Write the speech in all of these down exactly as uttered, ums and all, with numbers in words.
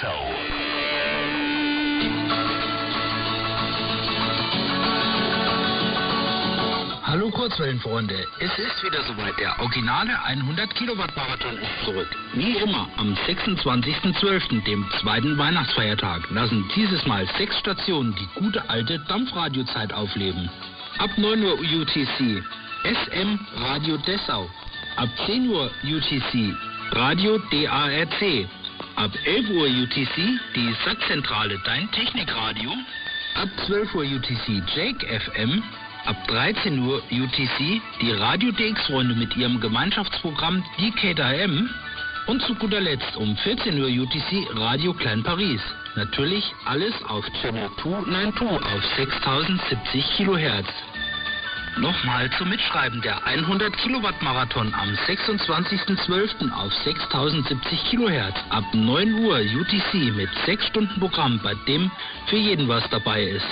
Dessau. Hallo Kurzwellenfreunde, es ist wieder soweit. Der originale hundert Kilowatt Marathon ist zurück. Wie immer am sechsundzwanzigsten zwölften, dem zweiten Weihnachtsfeiertag, lassen dieses Mal sechs Stationen die gute alte Dampfradiozeit aufleben. Ab neun Uhr U T C, S M Radio Dessau. Ab zehn Uhr U T C, Radio D A R C. Ab elf Uhr U T C, die S A T-Zentrale, dein Technikradio. Ab zwölf Uhr U T C, Jake F M. Ab dreizehn Uhr U T C die Radio D X-Freunde mit ihrem Gemeinschaftsprogramm D K D M und zu guter Letzt um vierzehn Uhr U T C Radio Klein Paris. Natürlich alles auf Channel zweihundertzweiundneunzig auf sechstausendsiebzig Kilohertz. Nochmal zum Mitschreiben: der hundert Kilowatt Marathon am sechsundzwanzigsten zwölften auf sechstausendsiebzig Kilohertz ab neun Uhr U T C mit sechs Stunden Programm, bei dem für jeden was dabei ist.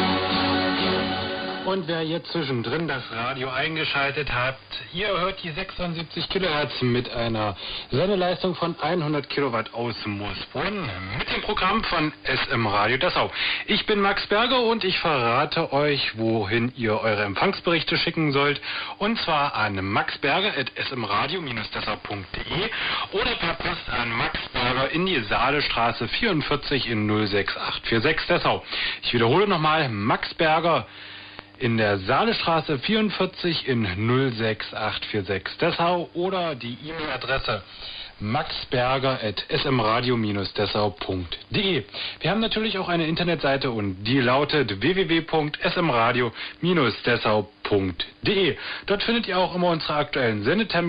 Und wer jetzt zwischendrin das Radio eingeschaltet hat, ihr hört die sechsundsiebzig Kilohertz mit einer Sendeleistung von hundert Kilowatt aus Moosbrunn mit dem Programm von S M Radio Dessau. Ich bin Max Berger und ich verrate euch, wohin ihr eure Empfangsberichte schicken sollt. Und zwar an maxberger at s m radio dessau punkt de oder per Post an Max Berger in die Saalestraße vierundvierzig in null sechs acht vier sechs Dessau. Ich wiederhole nochmal: Max Berger in der Saalestraße vierundvierzig in null sechs acht vier sechs Dessau oder die E-Mail-Adresse maxberger at s m radio dessau punkt de. Wir haben natürlich auch eine Internetseite und die lautet w w w punkt s m radio dessau punkt de. Dort findet ihr auch immer unsere aktuellen Sendetermine.